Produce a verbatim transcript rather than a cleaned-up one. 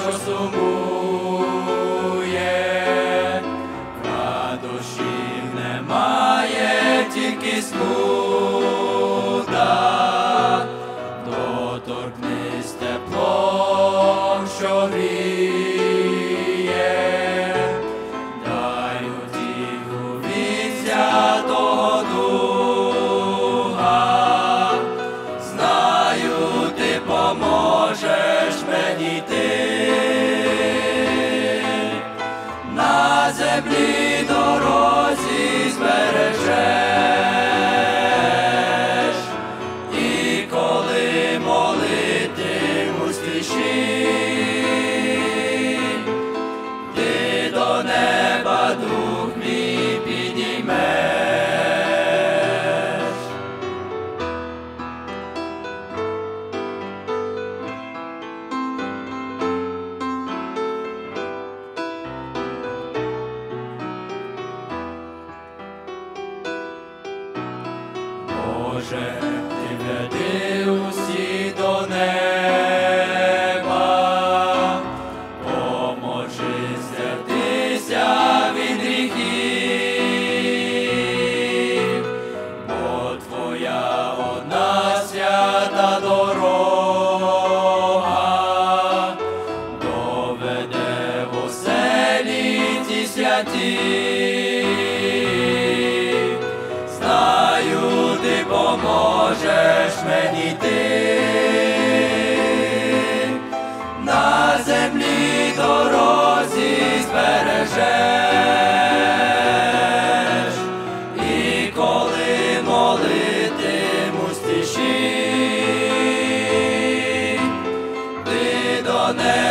що сумує, радощів немає, тільки смуток. Доторкнись теплом, що гріє, дай утіху від святого Духа. Знаю, ти поможеш мені йти на землі дорозі збережеш, і коли молитимусь тиші, ти до неба дух мій підіймеш. Боже, ти веди усі до неба, поможи святися від гріхів, бо Твоя одна свята дорога доведе в оселі ті святі. Знаю, ти поможеш мені йти на землі дорозі збережеш, і коли молитимусь тиші, ти до неба